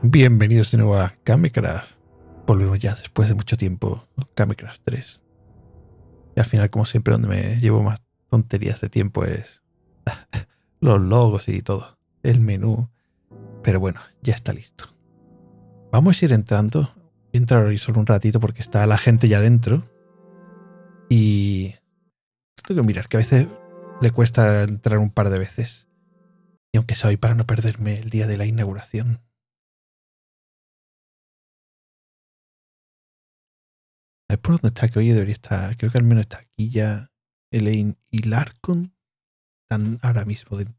Bienvenidos de nuevo a Kamecraft. Volvemos ya después de mucho tiempo. Kamecraft 3. Y al final, como siempre, donde me llevo más tonterías de tiempo es los logos y todo. El menú. Pero bueno, ya está listo. Vamos a ir entrando. Voy a entrar hoy solo un ratito porque está la gente ya dentro. Y tengo que mirar que a veces le cuesta entrar un par de veces. Y aunque sea hoy para no perderme el día de la inauguración. A ver por dónde está, que hoy debería estar. Creo que al menos está aquí ya Elaine y Larkon. Están ahora mismo dentro.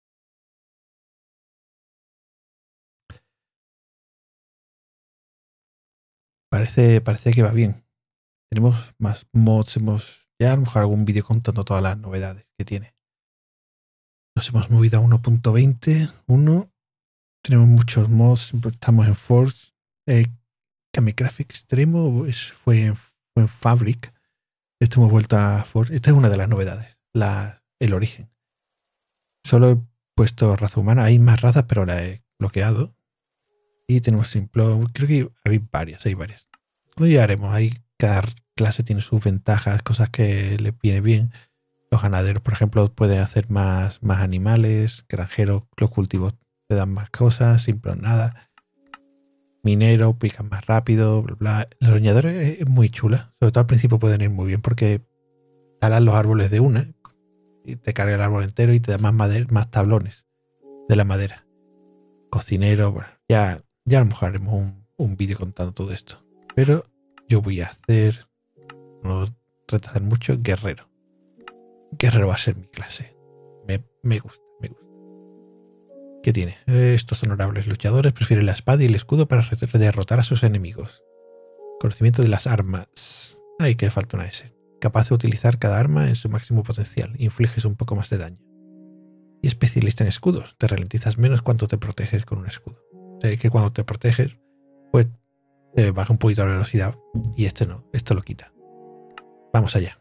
Parece que va bien. Tenemos más mods, ya a lo mejor algún vídeo contando todas las novedades que tiene. Nos hemos movido a 1.20. Tenemos muchos mods. Estamos en Force. Kamecraft Extremo fue en Fabric. Esto hemos vuelto a Force. Esta es una de las novedades. El origen. Solo he puesto raza humana. Hay más razas, pero la he bloqueado. Y tenemos Simplon. Creo que hay varias. Hoy haremos. Cada clase tiene sus ventajas, cosas que le viene bien. Los ganaderos, por ejemplo, pueden hacer más animales. Granjeros, los cultivos te dan más cosas. Simplon nada. Minero, pican más rápido, bla, bla. Los leñadores es muy chula. Sobre todo al principio pueden ir muy bien porque talan los árboles de una y te carga el árbol entero y te da más tablones de la madera. Cocinero, bueno, ya a lo mejor haremos un vídeo contando todo esto. Pero yo voy a hacer, no retrasar mucho, guerrero. Guerrero va a ser mi clase. Me gusta. ¿Qué tiene? Estos honorables luchadores prefieren la espada y el escudo para derrotar a sus enemigos. Conocimiento de las armas. Ay, que falta una S. Capaz de utilizar cada arma en su máximo potencial. Infliges un poco más de daño. Y especialista en escudos. Te ralentizas menos cuando te proteges con un escudo. O sea, que cuando te proteges, pues te baja un poquito la velocidad. Y este no, esto lo quita. Vamos allá.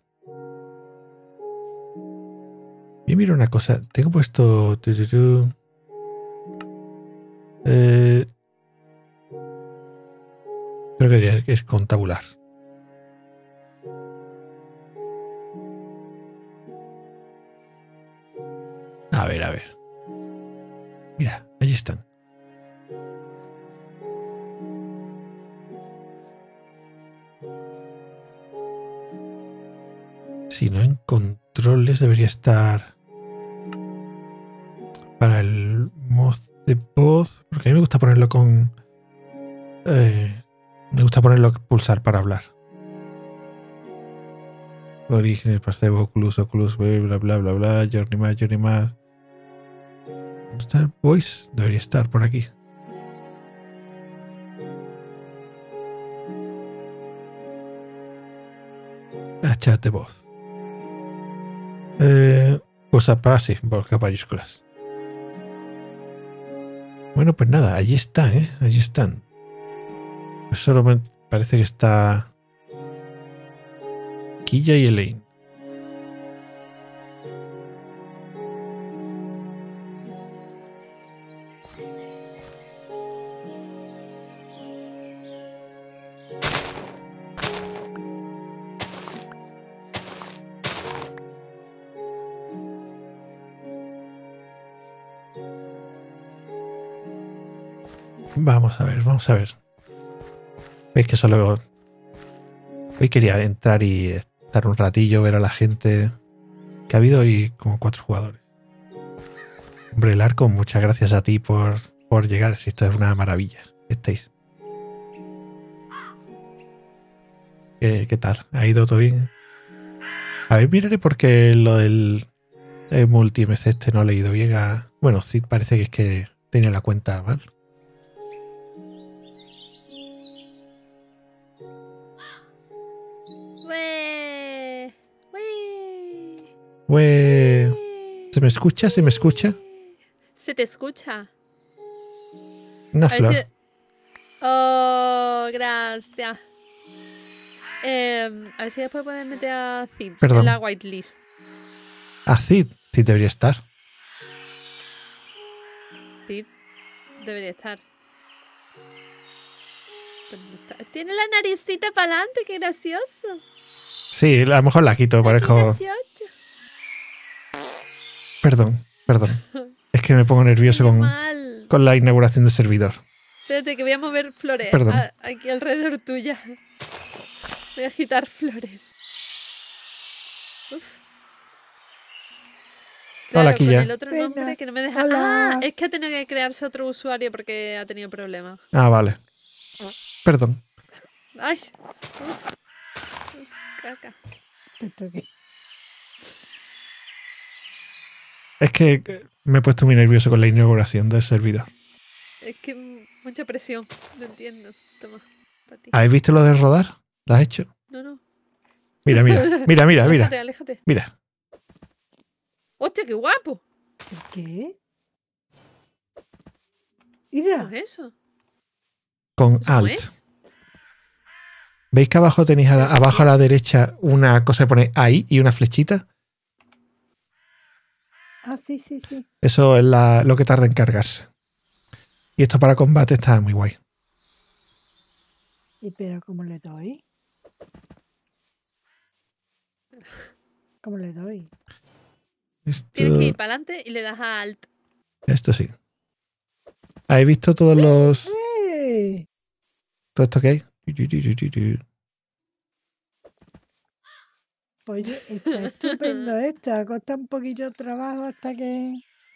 Y mira una cosa. Tengo puesto... creo que es con tabular. A ver. Mira, allí están. Si no en controles debería estar para el mod de voz, porque a mí me gusta ponerlo con me gusta ponerlo pulsar para hablar. Orígenes, Placebo, Oculus, bla bla bla bla, Journey más. ¿Dónde está el voice? Debería estar por aquí. Chat de voz. Pulsar para sí, porque mayúsculas. Bueno, pues nada, allí están, allí están. Pues solo me parece que está Quilla y Elaine. Vamos a ver. Veis que solo hoy quería entrar y estar un ratillo, ver a la gente que ha habido hoy como 4 jugadores. Hombre, el arco, muchas gracias a ti por llegar. Si esto es una maravilla. Estáis. ¿Qué tal? ¿Ha ido todo bien? A ver, miraré porque lo del el multi-MC este no le ha ido bien a... Bueno, sí parece que es que tenía la cuenta mal. ¿Se me escucha? Se te escucha. Una flor. Oh, gracias. A ver si después puedes meter a Cid Perdón. en la whitelist. A Cid debería estar. Cid debería estar. Pero no tiene la naricita para adelante, qué gracioso. Sí, a lo mejor la quito, Qué parezco... gracioso. Perdón. Es que me pongo nervioso Qué mal. con la inauguración del servidor. Espérate, que voy a mover flores Perdón. aquí alrededor tuya. Voy a agitar flores. Uf. Claro, Hola, aquí con ya. el otro nombre Pena. que no me deja. Hola. Ah, es que ha tenido que crearse otro usuario porque ha tenido problemas. Ah, vale. Perdón. Ay. Caca. ¿Esto qué? Es que me he puesto muy nervioso con la inauguración del servidor. Es que mucha presión. No entiendo. Toma, para ti. ¿Habéis visto lo de rodar? ¿Lo has hecho? No. Mira. Aléjate. Mira. ¡Hostia, qué guapo! ¿Qué? ¿Qué Mira, es eso? Con ¿Eso cómo Alt. es? ¿Veis que abajo tenéis abajo a la derecha una cosa que pone ahí y una flechita? sí. Eso es lo que tarda en cargarse. Y esto para combate está muy guay. ¿Y pero cómo le doy? ¿Cómo le doy? Tienes que ir para adelante y le das a Alt. Esto sí. ¿Habéis visto todos los... ¡Eh! todo esto que hay? Oye, está estupendo esto. Ha costado un poquillo de trabajo hasta que...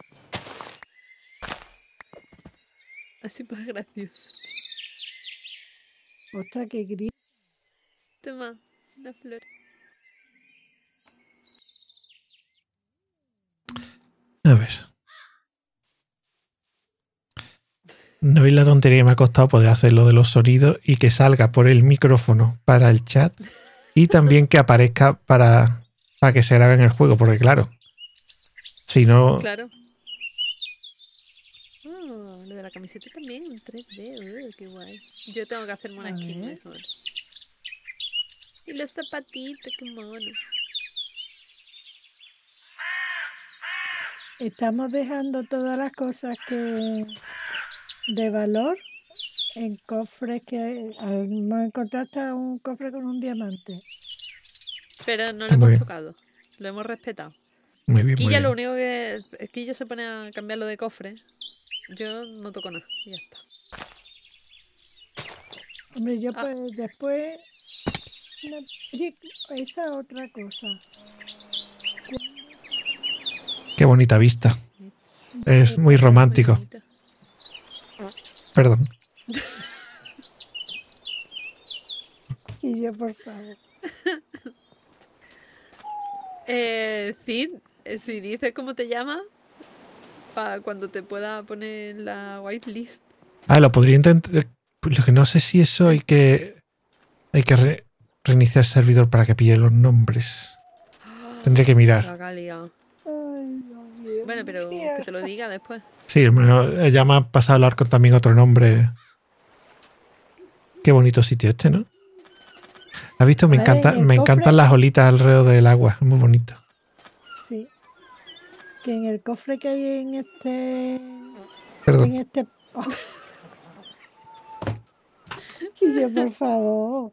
Así más gracioso. Ostras, qué gris. Toma, una flor. A ver. ¿No veis la tontería que me ha costado poder hacer lo de los sonidos y que salga por el micrófono para el chat y también que aparezca para que se grabe en el juego? Porque claro, si no... Claro. Oh, lo de la camiseta también en 3D. Qué guay. Yo tengo que hacerme una A skin ver. mejor. Y los zapatitos, qué mono. Estamos dejando todas las cosas que de valor en cofres que hemos encontrado hasta un cofre con un diamante. Pero no lo Muy hemos bien. tocado. Lo hemos respetado. Muy bien, muy Quilla lo bien. único que... Quilla se pone a cambiarlo de cofre. Yo no toco nada. Y ya está. Hombre, yo Ah. pues después... Oye, esa otra cosa. Qué bonita vista. Es muy romántico. bonito. Perdón. Y yo, por favor. Cid, si dices cómo te llamas, para cuando te pueda poner la whitelist. Ah, lo podría intentar. Lo que no sé si eso hay que reiniciar el servidor para que pille los nombres. Tendría que mirar. La Galia. Ay, Dios mío. Bueno, pero que te lo diga después. Sí, ya me ha pasado a hablar con también otro nombre. Qué bonito sitio este, ¿no? ¿Has visto? Me Vale, en el cofre- encantan las olitas alrededor del agua. Es muy bonito. Sí. Que en el cofre que hay en este... Perdón. En este... Y yo, por favor.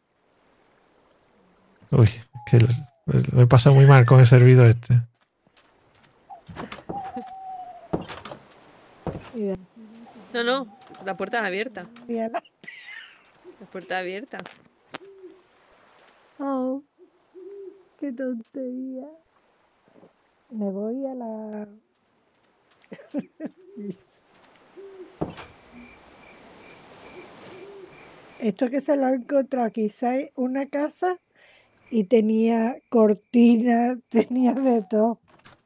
Uy, que lo he pasado muy mal con el servidor este. Mira, No, la puerta es abierta. mira la- La puerta es abierta. Oh, qué tontería. Me voy a la... Esto que se lo he encontrado quizá en una casa y tenía cortinas, tenía de todo.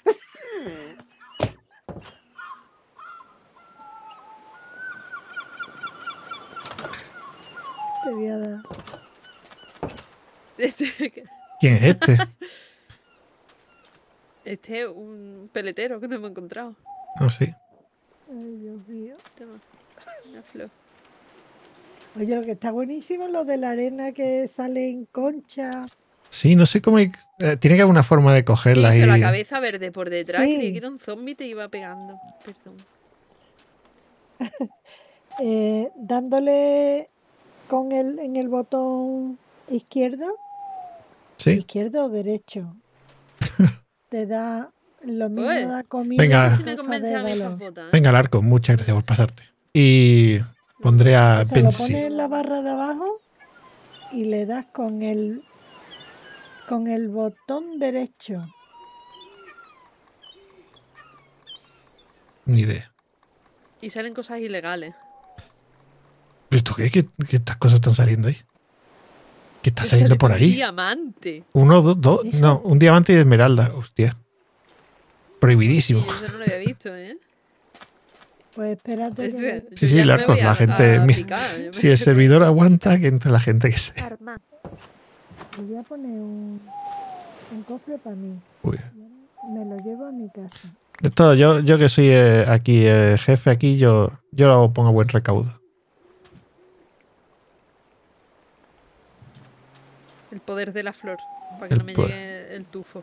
Te voy a dar. ¿Quién es este? Este es un peletero que no hemos encontrado. No sé. Ay, Dios mío. Toma, una flor. Oye, lo que está buenísimo es lo de la arena que sale en concha. Sí, no sé cómo tiene que haber una forma de cogerla Tienes y... la cabeza verde por detrás. Sí. Creí que era un zombie y te iba pegando. Perdón. dándole en el botón izquierdo, Sí. izquierdo o derecho, te da lo mismo, Pues, da comida Venga. y si me cosas convence de a mí estas valor. botas, ¿eh? Venga, Larco, muchas gracias por pasarte. Y pondré a O sea, lo Bensi. pones en la barra de abajo y le das con el botón derecho. Ni idea. Y salen cosas ilegales. ¿Pero esto qué? ¿Qué estas cosas están saliendo ahí? ¿Qué está Te saliendo sale por un ahí? diamante. Uno, dos. Hija. No, un diamante y de esmeralda. Hostia. Prohibidísimo. Sí, yo eso no lo había visto, ¿eh? Pues espérate que Yo Sí, ya no me Larco, voy la a gente. picar. Yo Si el servidor aguanta, que entre la gente que sea. Arma. Le voy a poner un cofre para mí. Uy. Me lo llevo a mi casa. Esto, yo que soy aquí jefe, aquí yo lo pongo a buen recaudo. El poder de la flor. Para que El no me poder. llegue el tufo.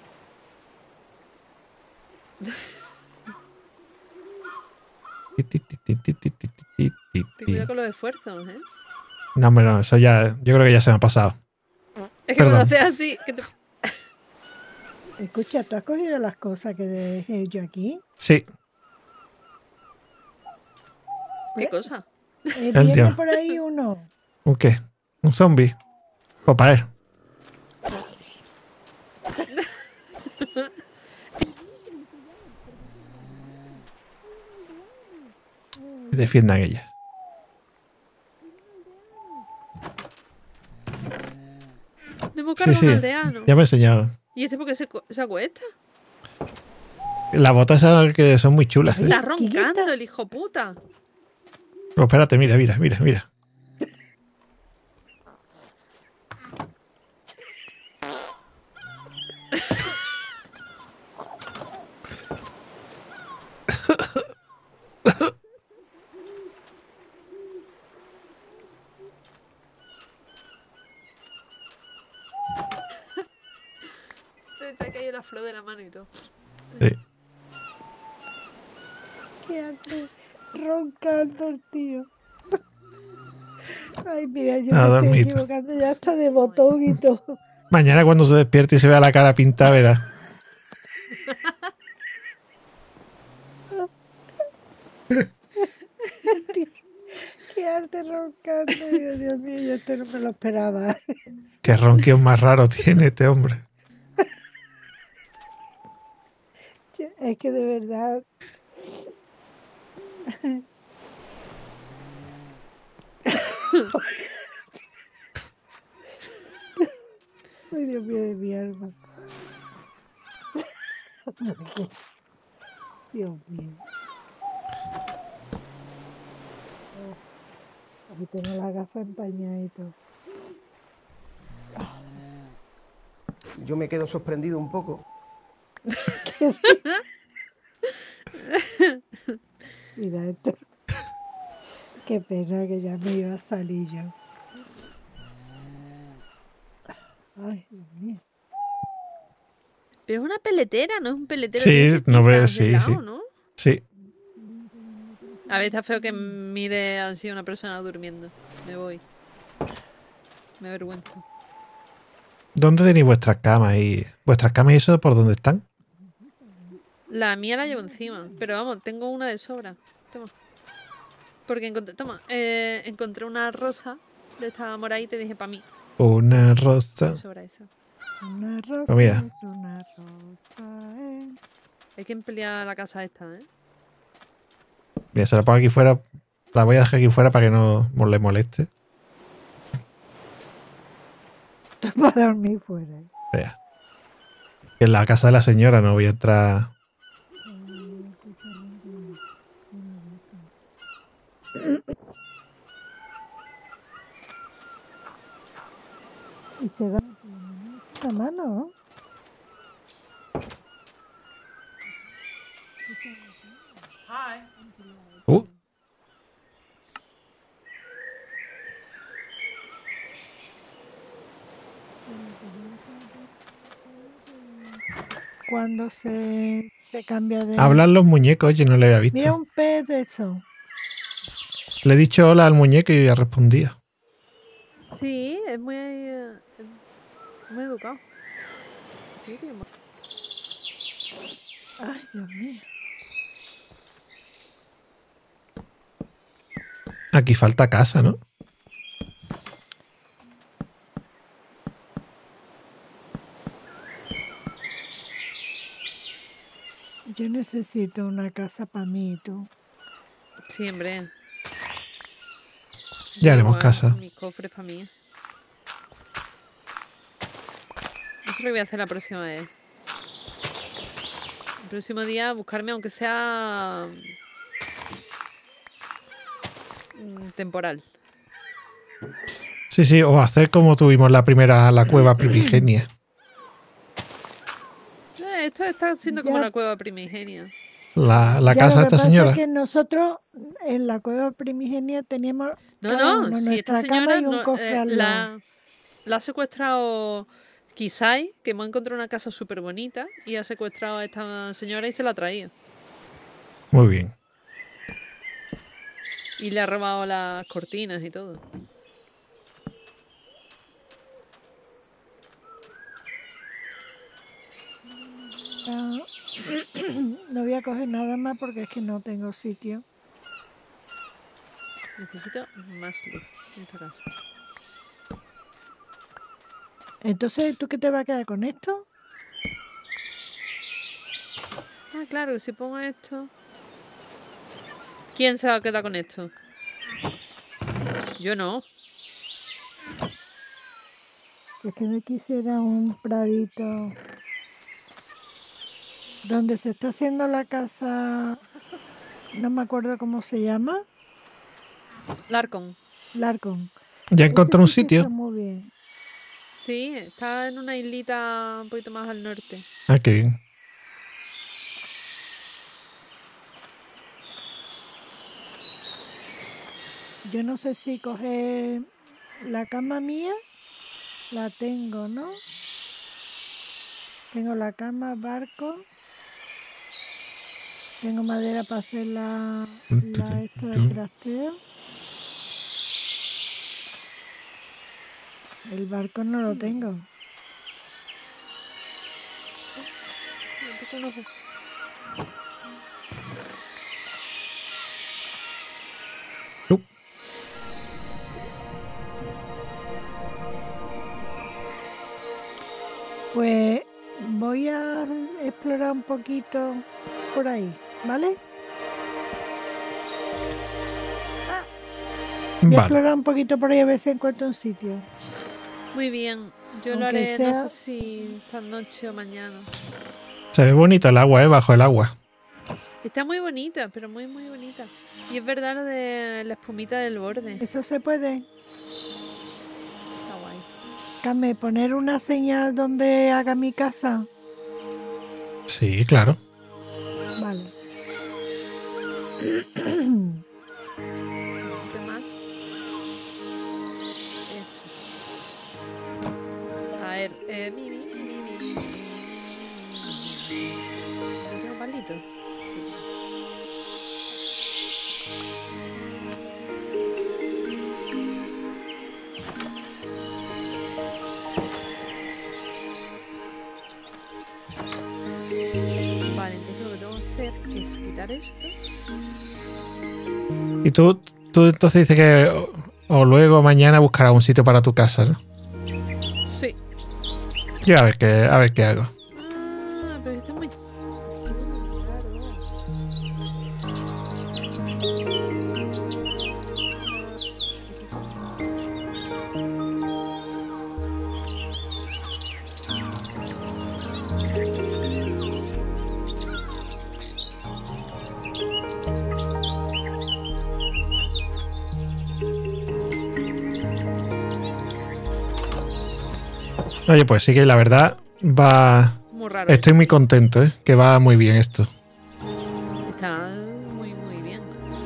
Ten cuidado con los esfuerzos, ¿eh? No, hombre, no, eso ya. Yo creo que ya se me ha pasado. Es que cuando Perdón. haces así. Que te... Escucha, ¿tú has cogido las cosas que dejé yo aquí? Sí, ¿Qué cosa? El Viene diablo. por ahí uno. ¿un qué? ¿Un zombie? O para él. Que defiendan ellas. Le hemos Sí, cargado sí. un aldeano. Ya me he enseñado. ¿Y este por qué se acuesta? Las botas esas que son muy chulas. Está Chiquita. roncando el hijo puta. Oh, espérate, mira, mira, mira, mira. Se te ha caído la flor de la mano y todo. Sí. Qué arte roncando el tío. Ay, mira, yo Ah, me estoy dormito. equivocando ya hasta de botón y todo. Mañana cuando se despierte y se vea la cara pintada, verá. Tío, qué arte roncando. Dios mío, yo esto no me lo esperaba. Qué ronquido más raro tiene este hombre. Es que de verdad. Ay, Dios mío de mi alma. Dios mío. Aquí tengo la gafa empañada y todo. Yo me quedo sorprendido un poco. Mira esto. Qué pena que ya me iba a salir yo. Ay, Dios mío. Pero es una peletera, no es un peletero. Sí, tiene no veo, chispitas del sí, lado, sí. ¿no? Sí. A ver, está feo que mire así a una persona durmiendo. Me voy. Me avergüenza. ¿Dónde tenéis vuestras camas? ¿Vuestras camas y eso por dónde están? La mía la llevo encima. Pero vamos, tengo una de sobra. Toma. Porque encontré una rosa de esta morada y te dije para mí. Una rosa. De sobra esa. Una rosa Pues mira. es una rosa. Hay que emplear la casa esta, ¿eh? Mira, se la pongo aquí fuera. La voy a dejar aquí fuera para que no le moleste. Para dormir fuera. Vea. En la casa de la señora no voy a entrar. Y se va la mano. Uh, Cuando se cambia de... hablan los muñecos, oye, no le había visto. Mira un pez de eso. Le he dicho hola al muñeco y ya respondía. Sí, es muy educado. Sí, tío. Ay, Dios mío. Aquí falta casa, ¿no? Yo necesito una casa para mí, tú. Sí, hombre. Ya Yo haremos igual, casa. mis cofres para mí. Eso es lo que voy a hacer la próxima vez. El próximo día buscarme, aunque sea temporal. Sí, sí, o hacer como tuvimos la primera, la cueva primigenia. Esto está siendo como Ya. la cueva primigenia. La Ya, casa lo de que esta pasa señora. es que nosotros en la cueva primigenia teníamos No, cada no, uno si esta nuestra cama señora y un cofre al lado. la ha secuestrado Kisai, que hemos encontrado una casa súper bonita, y ha secuestrado a esta señora y se la ha traído. Muy bien. Y le ha robado las cortinas y todo. Ah, no voy a coger nada más porque es que no tengo sitio. Necesito más luz en esta casa. Entonces, ¿tú qué te vas a quedar con esto? Ah, claro, si pongo esto... ¿Quién se va a quedar con esto? Yo no. Es que me quisiera un pradito donde se está haciendo la casa, no me acuerdo cómo se llama, Larcon. Larcon. Ya encontré un Ese sitio está sitio. muy bien. Sí, está en una islita un poquito más al norte. Ah, qué bien. Yo no sé si coger la cama mía, la tengo, ¿no? Tengo la cama, barco. Tengo madera para hacer la esta de crafteo. El barco no lo tengo. Me toca un ojo. Pues voy a explorar un poquito por ahí, ¿vale? Voy a Vale. explorar un poquito por ahí a ver si encuentro un sitio. Muy bien. Yo lo Aunque haré, sea- no sé si esta noche o mañana. Se ve bonito el agua, bajo el agua. Está muy bonita, pero muy, muy bonita. Y es verdad lo de la espumita del borde. Eso se puede. Está guay. Carmen, poner una señal donde haga mi casa. Sí, claro. Vale. Necesito más. Esto. A ver, ¿no tengo palito? Sí. Vale, entonces lo que tengo que hacer es quitar esto. Y tú entonces dices que o luego mañana buscarás un sitio para tu casa, ¿no? Sí. Yo a ver qué hago. Ah, pero está muy... Oye, pues sí que la verdad va... Muy raro. Estoy muy contento, ¿eh? Que va muy bien esto. Está muy, muy bien.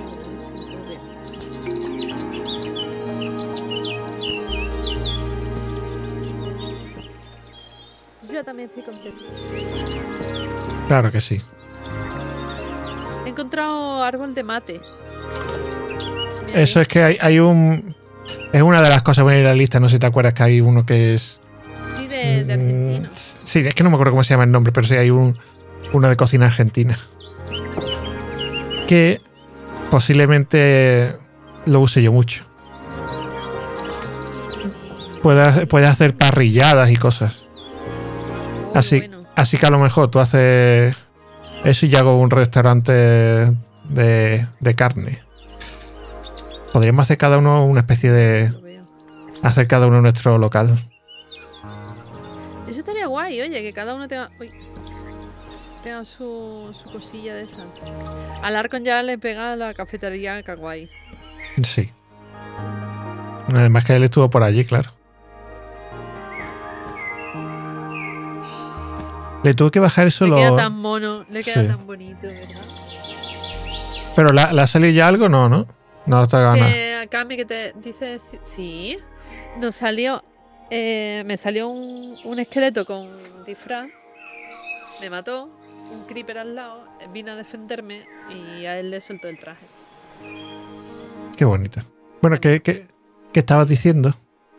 Yo también estoy contenta. Claro que sí. He encontrado árbol de mate. Eso es que hay un... Es una de las cosas buenas de la lista. No sé si te acuerdas que hay uno que es... Sí, de argentino. Sí, es que no me acuerdo cómo se llama el nombre, pero sí hay uno de cocina argentina. Que posiblemente lo use yo mucho. Puedes hacer parrilladas y cosas. Oh, Así, bueno. así que a lo mejor tú haces eso y yo hago un restaurante de carne. Podríamos hacer cada uno una especie de... Lo veo. Hacer cada uno nuestro local. Eso estaría guay, oye, que cada uno tenga... Uy, tenga su cosilla de esa. Al Arcon ya le pega la cafetería kawaii. Sí. Además que él estuvo por allí, claro. Le tuve que bajar eso Le queda tan mono, le queda Sí. tan bonito, ¿verdad? Pero ¿le ha salido ya algo? No, ¿no? No está ganando. Cami, que te dice... Sí, nos salió... me salió un esqueleto con disfraz. Me mató. Un creeper al lado. Vino a defenderme y a él le soltó el traje. Qué bonito. Bueno, ¿qué estabas diciendo?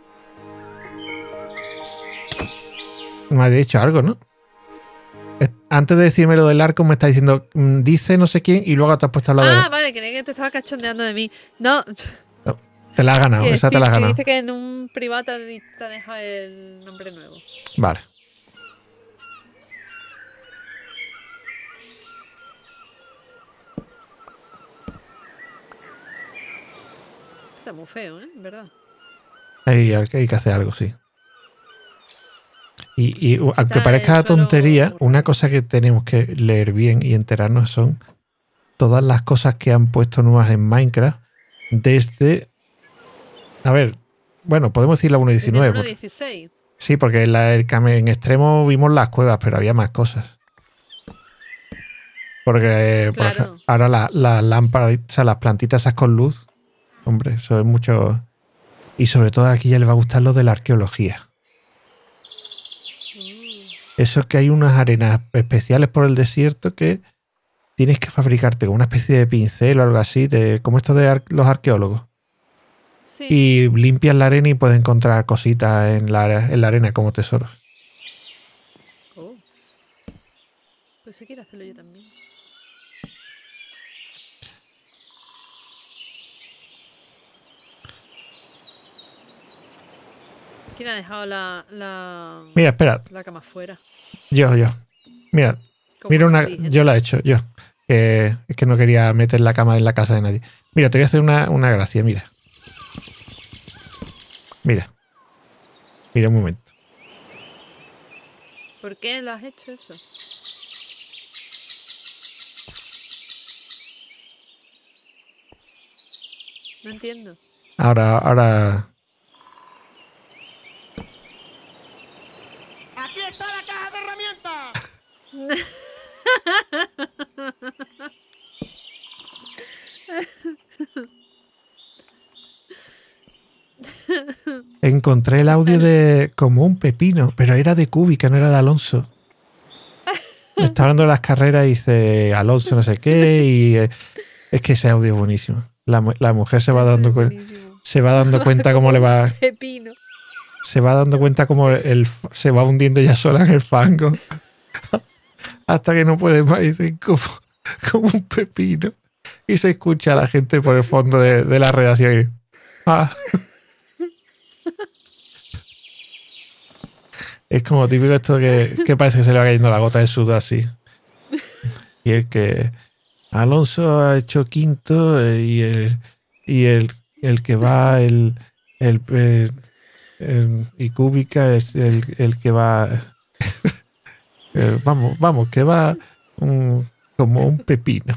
Me has dicho algo, ¿no? Antes de decirme lo del arco me está diciendo dice no sé quién y luego te has puesto a hablar Ah, de... vale, creí que te estaba cachondeando de mí. No, Te la has ganado, que, esa te la has que ganado. dice que en un privado te ha dejado el nombre nuevo. Vale. Está muy feo, ¿eh? ¿Verdad? Hay que hacer algo, sí. Y aunque Está parezca el suelo tontería, muy una raro. cosa que tenemos que leer bien y enterarnos son todas las cosas que han puesto nuevas en Minecraft desde... A ver, bueno, podemos decir la Desde el 1.19. porque- 1.16. Sí, porque en extremo vimos las cuevas, pero había más cosas. Porque por Claro. ejemplo, ahora las lámparas, o sea, las plantitas esas con luz, hombre, eso es mucho... Y sobre todo aquí ya le va a gustar lo de la arqueología. Eso es que hay unas arenas especiales por el desierto que tienes que fabricarte con una especie de pincel o algo así, como esto de los arqueólogos. Sí. Y limpias la arena y puedes encontrar cositas en la arena como tesoros. Oh. Pues eso quiero hacerlo yo también. ¿Quién ha dejado la Mira, espera, cama fuera? yo. Mira, Como mira Andy, ¿eh? yo la he hecho, yo. Es que no quería meter la cama en la casa de nadie. Mira, te voy a hacer una gracia, mira. Mira. Mira un momento. ¿Por qué lo has hecho eso? No entiendo. Ahora. ¡Aquí está la caja de herramientas! Encontré el audio de como un pepino, pero era de Cúbica, no era de Alonso. Me está hablando de las carreras y dice Alonso no sé qué y es que ese audio es buenísimo. La mujer se va Eso dando es cuenta. buenísimo. Se va dando cuenta cómo le va. Pepino. Se va dando cuenta cómo se va hundiendo ya sola en el fango. Hasta que no puede más. Y dice, como un pepino. Y se escucha a la gente por el fondo de la redacción. Y, ah. Es como típico esto que parece que se le va cayendo la gota de sudor así. Y el que Alonso ha hecho quinto y el que va y Kubica es el que va vamos, que va como un pepino.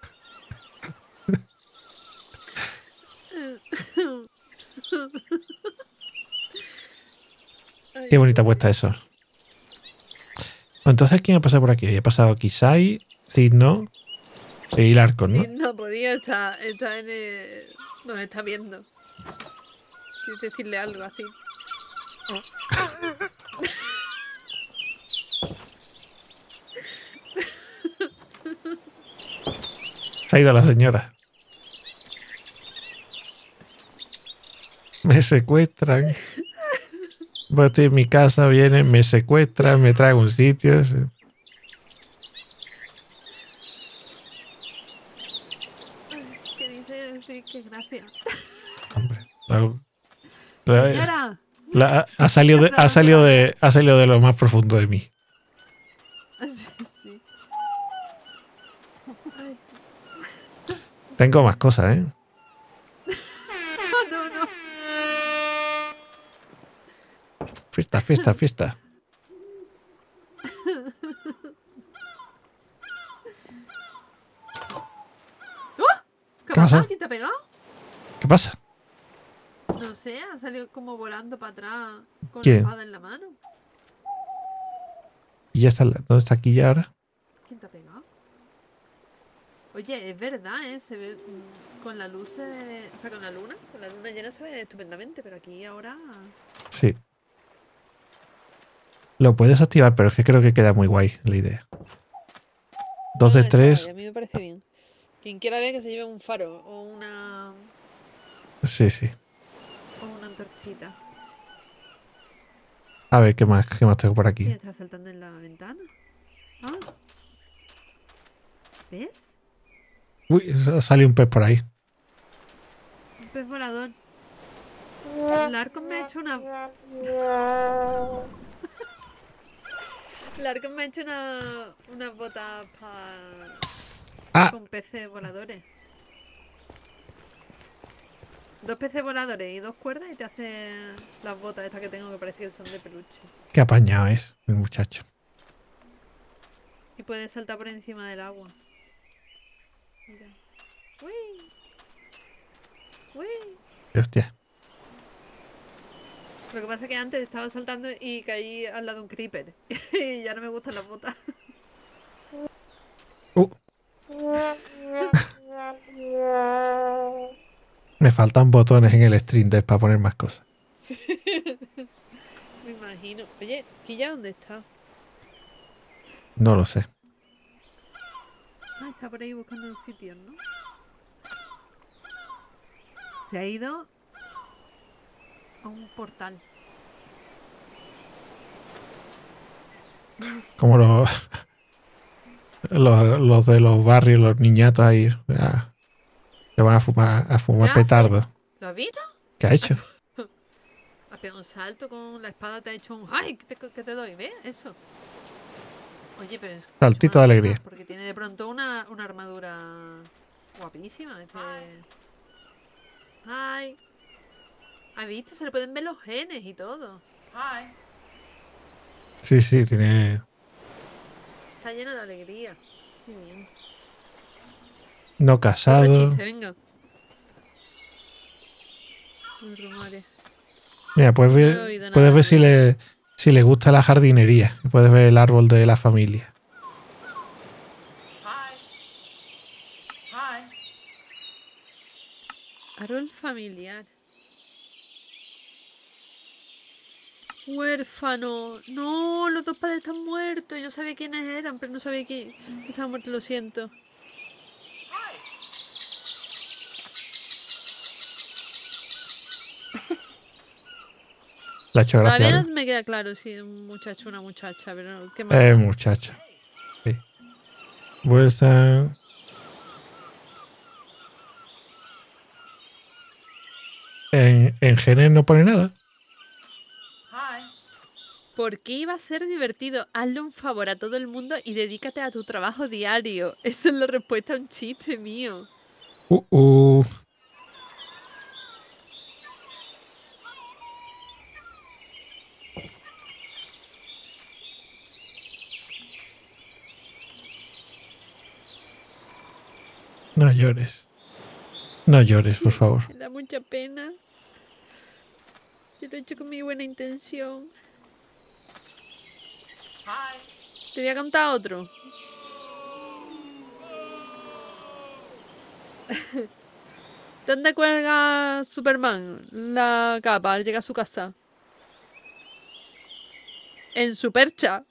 Qué bonita puesta eso. Entonces, ¿quién ha pasado por aquí? Ha pasado Kisai, Cidno y Larcon, ¿no? Sí, no podía estar en el... Nos está viendo. Quieres decirle algo así. Se ha ido la señora. Me secuestran. Pues estoy en mi casa, vienen, me secuestran, me traen a un sitio. ¿Qué dice? Sí, qué gracia. Hombre, Señora. ha salido Señora, ¿dónde vaya? ha salido de lo más profundo de mí. Sí, sí. Ay, Tengo más cosas, ¿eh? no, no. Fiesta, fiesta, fiesta. ¿Qué ¿Qué pasa? pasa? ¿Quién te ha pegado? ¿Qué pasa? No sé, ha salido como volando para atrás con ¿Quién? la espada en la mano. ¿Y ya está? ¿Dónde está aquí ya ahora? ¿Quién te ha pegado? Oye, es verdad, ¿eh? Se ve con la luz, o sea, con la luna llena se ve estupendamente, pero aquí ahora... Sí. Lo puedes activar, pero es que creo que queda muy guay la idea. 2 de No, está guay, 3. a mí me parece bien. Quien quiera ver que se lleve un faro o una Sí, sí. antorchita. A ver, qué más tengo por ¿Quién aquí? está saltando en la ventana? Ah. ¿Ves? Uy, salió un pez por ahí. Un pez volador. Larcon me ha hecho una... Larcon me ha hecho unas botas Ah, con peces voladores. 2 peces voladores y 2 cuerdas y te hace las botas estas que tengo que parece que son de peluche. qué apañado es el muchacho. Y puedes saltar por encima del agua. Mira. ¡Uy! ¡Uy! Hostia. Lo que pasa es que antes estaba saltando y caí al lado de un creeper. Y ya no me gustan las botas. Me faltan botones en el Stream Deck para poner más cosas. Me imagino. Oye, ¿Quilla dónde está? No lo sé. Ah, está por ahí buscando un sitio, ¿no? Se ha ido a un portal. Como los de los barrios, los niñatos ahí. Ya, se van a fumar ¿Qué hace? petardo. ¿Lo has visto? ¿Qué ha hecho? Ha pegado un salto con la espada, te ha hecho un ¡ay! Que te doy, ¿ves? Eso. Oye, pero es Saltito de alegría. porque tiene de pronto una armadura guapísima. ¡Ay! ¿Has visto? Se le pueden ver los genes y todo. Sí, sí, tiene. Está lleno de alegría. Qué bien. No Otro casado. chiste, venga. Los rumores. Mira, puedes No he ver, oído nada puedes ver de- si le gusta la jardinería. Puedes ver el árbol de la familia. Árbol familiar. Huérfano. No, los 2 padres están muertos. Yo sabía quiénes eran, pero no sabía que estaban muertos, lo siento. Le ha hecho gracia. Todavía algo? no me queda claro si es un muchacho o una muchacha, pero qué más. Muchacha. Sí. Vuelta. En genes no pone nada. ¿Por qué iba a ser divertido? Hazle un favor a todo el mundo y dedícate a tu trabajo diario. Esa es la respuesta a un chiste mío. Uh. No llores. No llores, por favor. Me da mucha pena. Yo lo he hecho con mi buena intención. Te voy a contar otro. ¿Dónde cuelga Superman la capa al llegar a su casa? En su percha.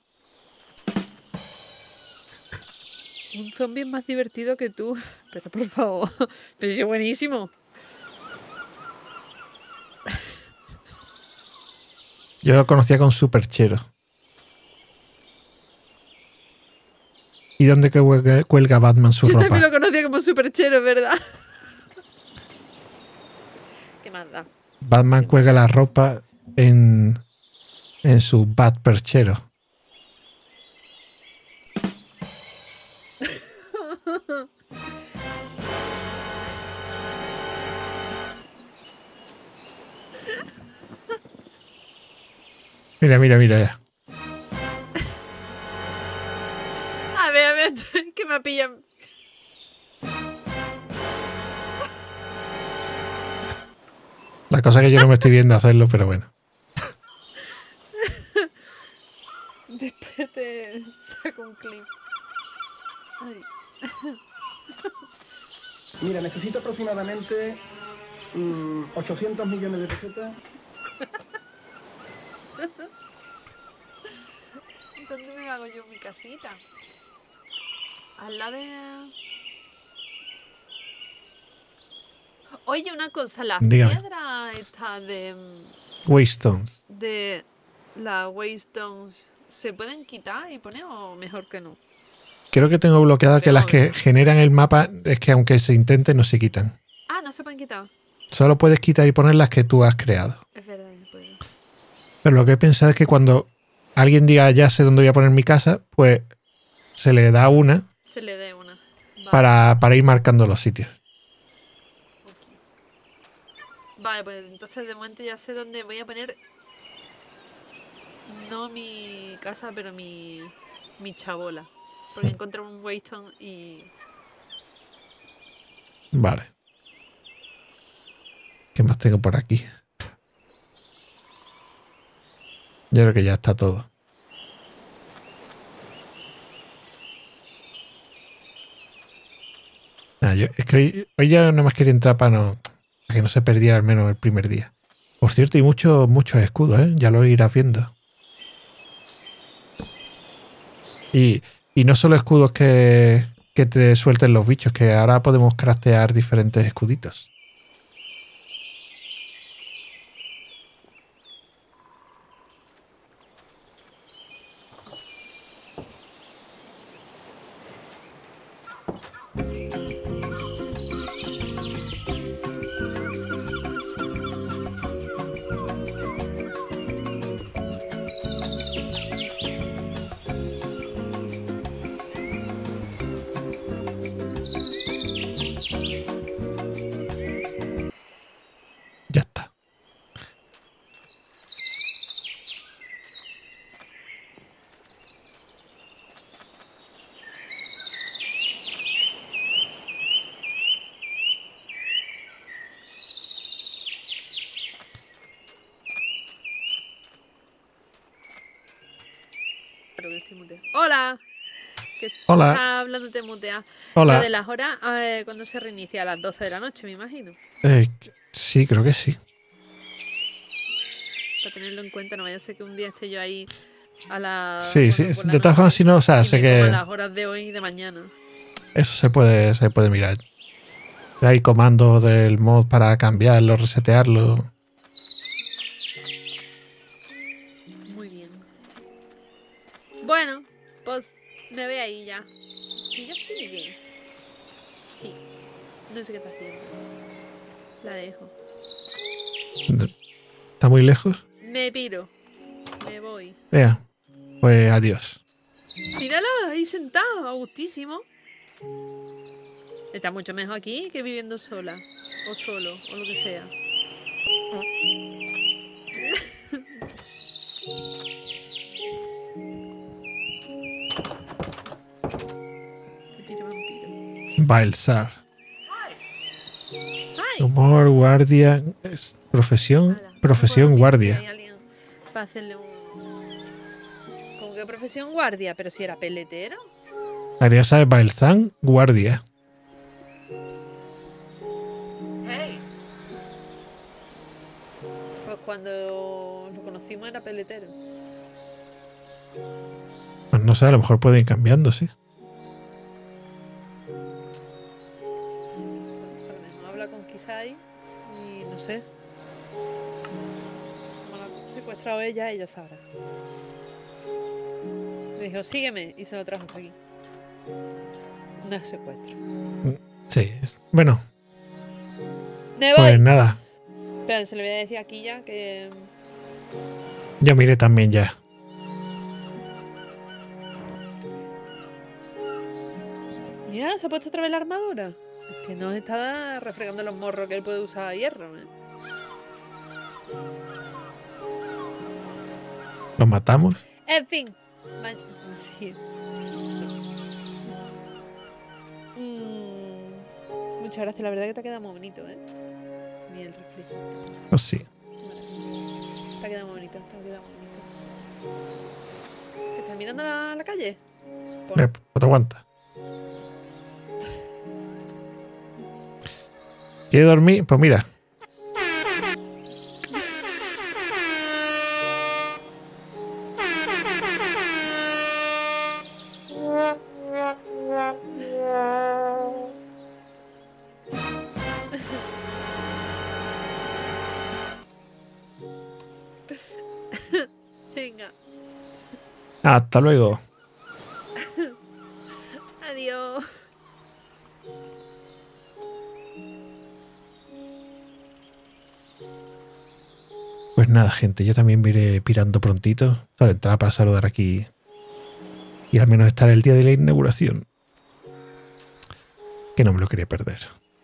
Un zombie es más divertido que tú. Pero por favor. Pero es buenísimo. Yo lo conocía con Superchero. ¿Y dónde que cuelga Batman su Yo ropa? también lo conocía como Superchero, ¿verdad? ¿Qué más da? Batman cuelga la ropa en su Batperchero. Mira, mira, mira. A ver, que me pillan. La cosa es que yo no me estoy viendo hacerlo, pero bueno. Después te saco un clip. Ay. Mira, necesito aproximadamente 800 millones de pesetas. ¿Dónde me hago yo mi casita? Al lado de... Oye, una cosa, las Dígame. piedras estas Waystones. de las Waystones, ¿se pueden quitar y poner o mejor que no? Creo que tengo bloqueado que las que Creo. generan el mapa es que aunque se intente no se quitan. Ah, no se pueden quitar. Solo puedes quitar y poner las que tú has creado. Es verdad, no puedo. Pero lo que he pensado es que cuando alguien diga ya sé dónde voy a poner mi casa, pues se le da una Se le dé una. Vale. para ir marcando los sitios. Vale, pues entonces de momento ya sé dónde voy a poner. No mi casa, pero mi chabola. Porque encontré un Waystone y. Vale. ¿Qué más tengo por aquí? Yo creo que ya está todo. Es que hoy ya no más quería entrar para que no se perdiera al menos el primer día. Por cierto, hay muchos escudos, ¿eh? Ya lo irás viendo. Y no solo escudos que te suelten los bichos, que ahora podemos craftear diferentes escuditos. Ya está. Claro que estoy muteada. ¡Hola! Que Hola. estaba hablando de mutear. Hola. Lo de las horas, cuando se reinicia a las 12 de la noche, me imagino. Sí, creo que sí. Para tenerlo en cuenta, no vaya a ser que un día esté yo ahí a las. Sí, sí. por la De todas formas, noche si no, o sea, y sé me coma que las horas de hoy y de mañana. eso se puede mirar. Hay comandos del mod para cambiarlo, resetearlo. Muy bien. Bueno, pues me ve ahí ya. Que ya sigue. Sí. No sé qué está haciendo. La dejo. ¿Está muy lejos? Me piro. Me voy. Vea, pues adiós. Míralo, ahí sentado, a gustísimo. Está mucho mejor aquí que viviendo sola. O solo, o lo que sea. Vampiro, vampiro. Balsar. ¡Ay! Humor, guardia. Profesión. Ala, Profesión no puedo mirar si guardia. hay alguien para hacerle un. ¿Con qué profesión guardia? Pero si era peletero. Haría saber Balzán, guardia. Pues cuando lo conocimos era peletero. Pues no sé, a lo mejor pueden ir cambiando, sí. A lo mejor habla con Kisai y no sé. Toma la secuestrado ella sabrá. Me dijo, sígueme, y se lo trajo hasta aquí. No es secuestro. Sí. Bueno, ¡Me pues voy! nada. Pero se le voy a decir aquí ya que... Yo miré también ya. Mira, se ha puesto otra vez la armadura. Es que nos está refregando los morros que él puede usar hierro, ¿eh? ¿Los matamos? En fin. Sí. Muchas gracias, la verdad que te ha quedado muy bonito, ¿eh? Mira el reflejo. Pues sí. Qué maravilla. Te ha quedado muy bonito, te ha quedado muy bonito. ¿Que estás mirando la calle? Pon. No te aguanta. ¿Quieres dormir? Pues mira. Venga, Hasta luego. adiós. Pues nada, gente, yo también me iré pirando prontito. Solo entrar para saludar aquí y al menos estar el día de la inauguración. Que no me lo quería perder.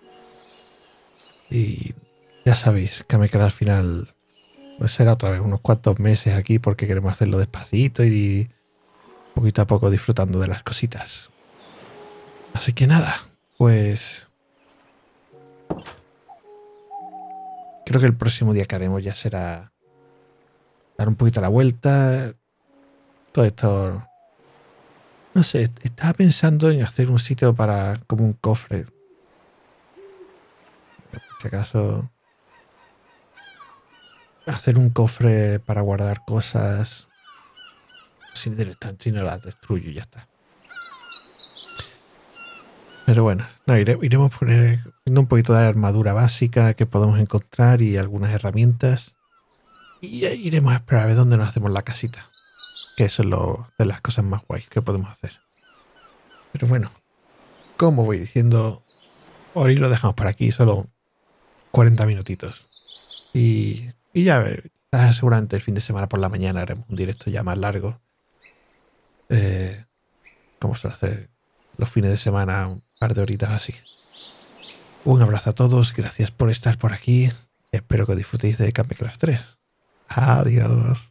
Y ya sabéis que me queda al final. Pues será otra vez unos cuantos meses aquí porque queremos hacerlo despacito y poquito a poco disfrutando de las cositas. Así que nada, pues creo que el próximo día que haremos ya será dar un poquito la vuelta. Todo esto, no sé, estaba pensando en hacer un sitio para como un cofre. Por si acaso hacer un cofre para guardar cosas sin si no las destruyo y ya está. Pero bueno, no, iremos poniendo un poquito de armadura básica que podemos encontrar y algunas herramientas. Y iremos a esperar a ver dónde nos hacemos la casita. Que eso es de las cosas más guays que podemos hacer. Pero bueno, como voy diciendo, hoy lo dejamos por aquí, solo 40 minutitos. Y ya seguramente el fin de semana por la mañana haremos un directo ya más largo. Como suele hacer los fines de semana, un par de horitas así. Un abrazo a todos, gracias por estar por aquí. Espero que disfrutéis de Campecraft 3. Adiós.